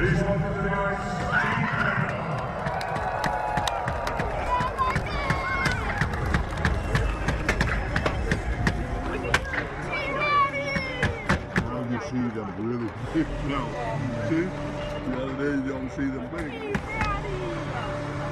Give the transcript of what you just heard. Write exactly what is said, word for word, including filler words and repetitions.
See them really big now. See? The other day you don't see them big.